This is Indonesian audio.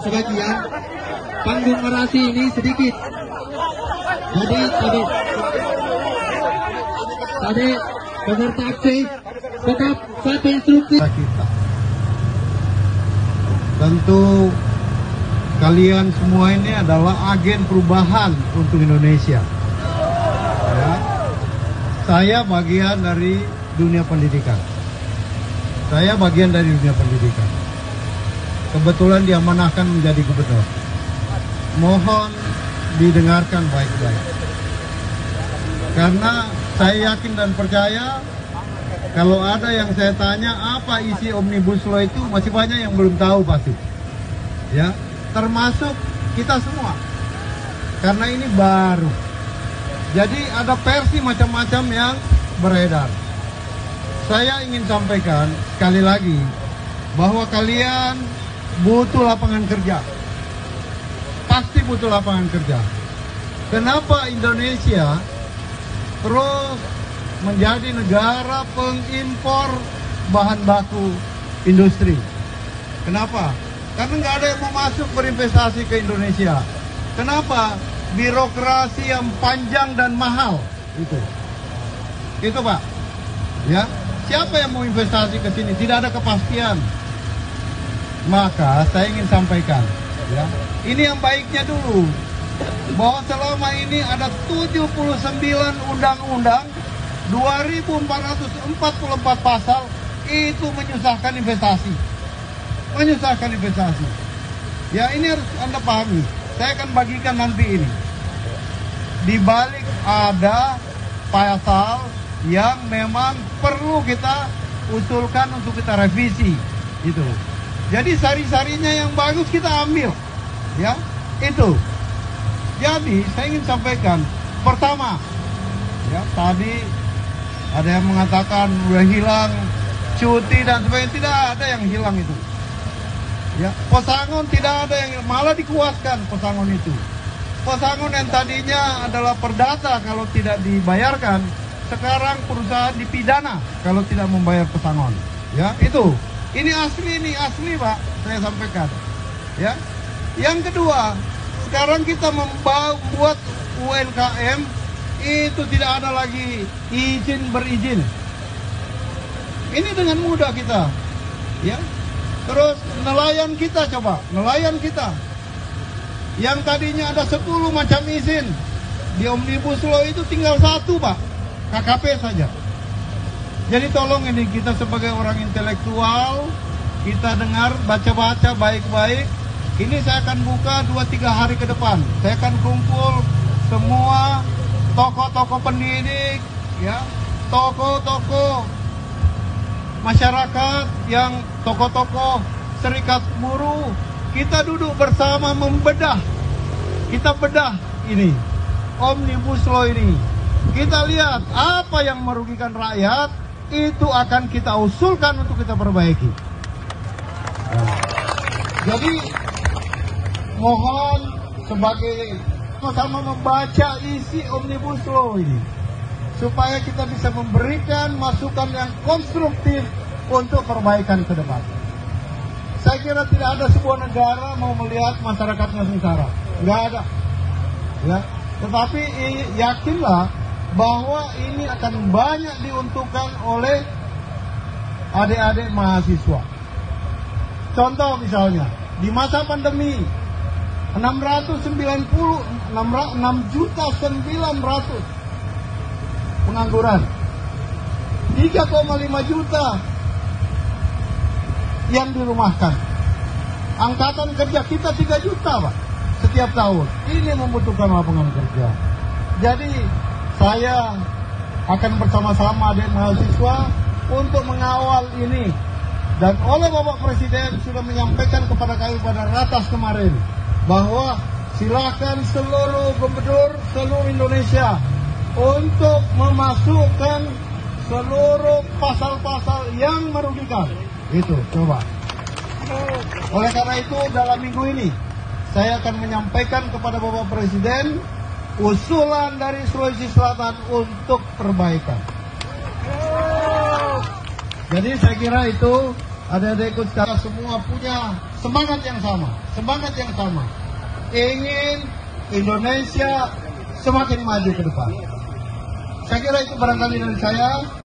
sebagian panggung orasi ini sedikit. Jadi tadi peserta aksi tetap satu instruksi. Tentu kalian semua ini adalah agen perubahan untuk Indonesia. Ya. Saya bagian dari dunia pendidikan. Kebetulan diamanahkan menjadi gubernur. Mohon didengarkan baik-baik. Karena saya yakin dan percaya kalau ada yang saya tanya apa isi Omnibus Law itu, masih banyak yang belum tahu pasti. Ya, termasuk kita semua. Karena ini baru. Jadi ada versi macam-macam yang beredar. Saya ingin sampaikan sekali lagi bahwa kalian butuh lapangan kerja. Pasti butuh lapangan kerja. Kenapa Indonesia terus menjadi negara pengimpor bahan baku industri? Kenapa? Karena nggak ada yang mau masuk berinvestasi ke Indonesia. Kenapa? Birokrasi yang panjang dan mahal itu Pak. Ya, siapa yang mau investasi ke sini? Tidak ada kepastian. Maka saya ingin sampaikan, ya, ini yang baiknya dulu, bahwa selama ini ada 79 undang-undang, 2.444 pasal, itu menyusahkan investasi. Ya, ini harus Anda pahami. Saya akan bagikan nanti ini. Di balik ada pasal yang memang perlu kita usulkan untuk kita revisi, itu. Jadi sari-sarinya yang bagus kita ambil, ya, itu. Jadi saya ingin sampaikan, pertama, ya, tadi ada yang mengatakan udah hilang cuti dan sebagainya. Tidak ada yang hilang itu. Ya, pesangon tidak ada yang, malah dikuatkan pesangon itu. Pesangon yang tadinya adalah perdata kalau tidak dibayarkan, sekarang perusahaan dipidana kalau tidak membayar pesangon. Ya, itu. Ini asli Pak, saya sampaikan. Ya. Yang kedua, sekarang kita membuat UMKM itu tidak ada lagi izin berizin. Ini dengan mudah kita. Ya. Terus nelayan kita coba, yang tadinya ada 10 macam izin, di Omnibus Law itu tinggal 1 Pak, KKP saja. Jadi tolong ini kita sebagai orang intelektual, kita dengar, baca-baca baik-baik. Ini saya akan buka 2-3 hari ke depan. Saya akan kumpul semua tokoh-tokoh pendidik, ya, tokoh-tokoh masyarakat, yang tokoh-tokoh serikat buruh, kita duduk bersama membedah. Kita bedah ini Omnibus Law ini. Kita lihat apa yang merugikan rakyat, itu akan kita usulkan untuk kita perbaiki. Jadi mohon sebagai sama membaca isi Omnibus Law ini, supaya kita bisa memberikan masukan yang konstruktif untuk perbaikan ke depan. Saya kira tidak ada sebuah negara mau melihat masyarakatnya sengsara. Nggak ada. Ya. Tetapi yakinlah bahwa ini akan banyak diuntungkan oleh adik-adik mahasiswa. Contoh misalnya, di masa pandemi, 6.900.000 pengangguran, 3,5 juta yang dirumahkan. Angkatan kerja kita 3 juta Pak, setiap tahun. Ini membutuhkan lapangan kerja. Jadi saya akan bersama-sama dengan mahasiswa untuk mengawal ini. Dan oleh Bapak Presiden sudah menyampaikan kepada kami pada ratas kemarin, bahwa silakan seluruh gubernur seluruh Indonesia untuk memasukkan seluruh pasal-pasal yang merugikan. Itu, coba. Oleh karena itu, dalam minggu ini, saya akan menyampaikan kepada Bapak Presiden usulan dari Sulawesi Selatan untuk perbaikan. Jadi saya kira itu adik-adikku secara semua punya semangat yang sama, ingin Indonesia semakin maju ke depan. Saya kira itu barangkali dari saya.